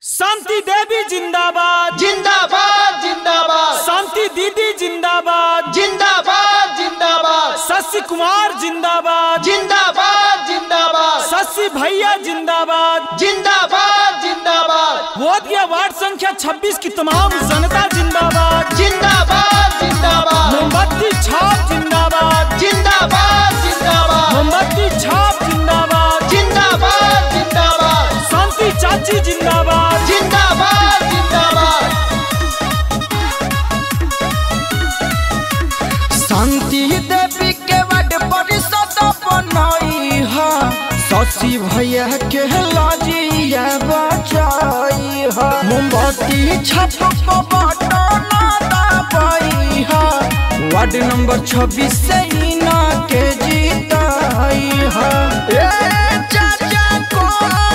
शांति देवी जिंदाबाद जिंदाबाद जिंदाबाद। शांति दीदी जिंदाबाद जिंदाबाद जिंदाबाद। शशि कुमार जिंदाबाद जिंदाबाद जिंदाबाद। शशि भैया जिंदाबाद जिंदाबाद जिंदाबाद। बोधिया वार्ड संख्या 26 की तमाम जनता जिंदाबाद जिंदाबाद जिंदाबाद। मोमबत्ती छाप जिंदाबाद जिंदाबाद जिंदाबाद। मोमबत्ती छाप जिंदाबाद जिंदाबाद जिंदाबाद। शांति चाची जिंदाबाद जिंदाबाद जिंदाबाद। शांति देवी के वार्ड परिषद बनाई है, शशि भैया के लाजिया बचाई है, मोमबत्ती छाप को बटना दबाई है, वार्ड नंबर 26 से इना के जीताई है। चाचा को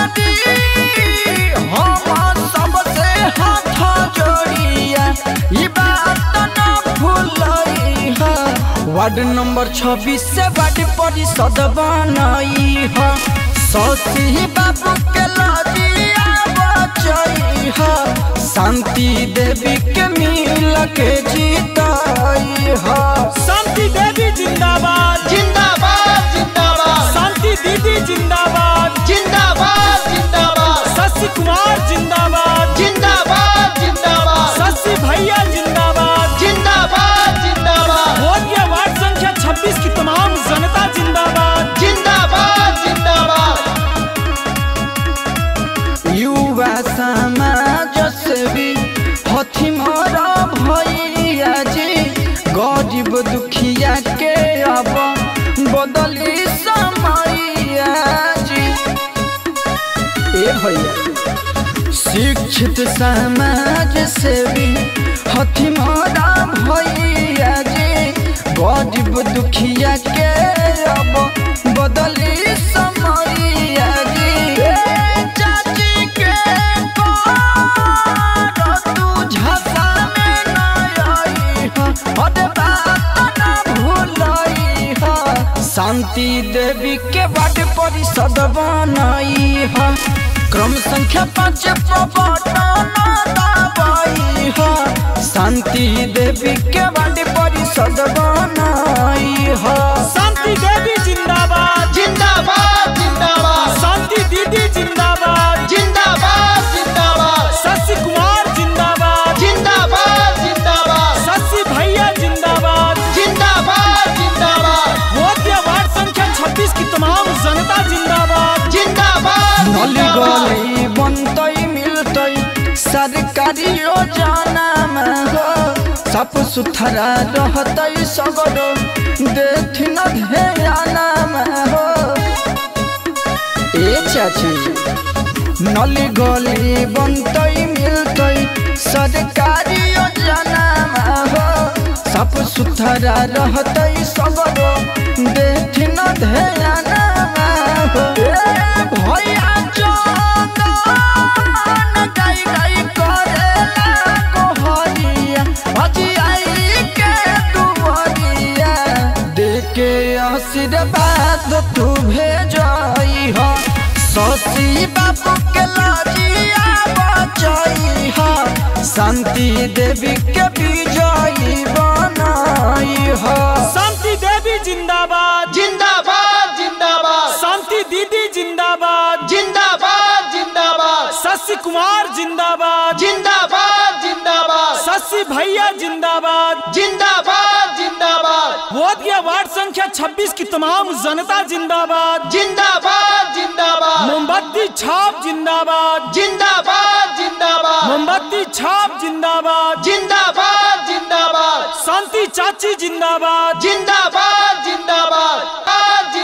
हम सबसे हाथ जोड़िया, ये बात न भूलई है, वार्ड नंबर 26 से वार्ड परिषद बनाई है, शशि बाबू के लाजिया बचाई है, शांति देवी के मिल के जीताई है। शांति देवी जिंदाबाद जिंदाबाद जिंदाबाद। शांति दीदी जिंदाबाद जिंदाबाद जिंदाबाद। शशि कुमार जिंदाबाद जिंदाबाद जिंदाबाद। शशि भैया जिंदाबाद जिंदाबाद जिंदाबाद। बोधिया वार्ड संख्या 26 की तमाम जनता जिंदाबाद जिंदाबाद जिंदाबाद। युवा समाज से भी हथी मारा भैया जी, गरीब दुखिया के अब बदली समैया जी। ए भैया शिक्षित समाज से भी हथी मारा भैया जी, गरीब दुखिया के अब बदली समैया जी। चाची के तू झसा में न आई है, अरे बात न भूलई है, शांति देवी के वार्ड परिषद बनाई है, क्रम संख्या 5 पर बटना दबाई है, शांति देवी के वार्ड परिषद बनाई है। शांति देवी जिंदाबाद जिंदाबाद जिंदाबाद। शांति दीदी जिंदाबाद जिंदाबाद जिंदाबाद। शशि कुमार जिंदाबाद जिंदाबाद जिंदाबाद। शशि भैया जिंदाबाद जिंदाबाद जिंदाबाद। बोधिया वार्ड संख्या 26 की तमाम जनता जिंदाबाद जिंदाबाद नली गली बनतई मिलतई सरकारी योजना में हो, साफ सुथरा रहतई सगरो देखी न ध्यान में हो। ए चाची नली गली बनतई मिलतई सरकारी योजना में हो, साफ सुथरा रहतई सगरो देखी न ध्यान में हो। भैया गाई गाई करेला गोहरिया, अजी आई के दुवरिया, देके आशीर्वाद तू भेजाई हो, शशि बाबू के लाजिया बचाई हो, शांति देवी के विजयी बनाई हो। शांति देवी जिंदाबाद जिंदाबाद जिंदाबाद। शांति दीदी जिंदाबाद जिंदाबाद जिंदाबाद। शशि कुमार जिंदाबाद जिंदाबाद जिंदाबाद। शशि भैया जिंदाबाद जिंदाबाद जिंदाबाद। बोधिया वार्ड संख्या 26 की तमाम जनता जिंदाबाद जिंदाबाद जिंदाबाद। मोमबत्ती छाप जिंदाबाद जिंदाबाद जिंदाबाद। मोमबत्ती छाप जिंदाबाद जिंदाबाद जिंदाबाद। शांति चाची जिंदाबाद जिंदाबाद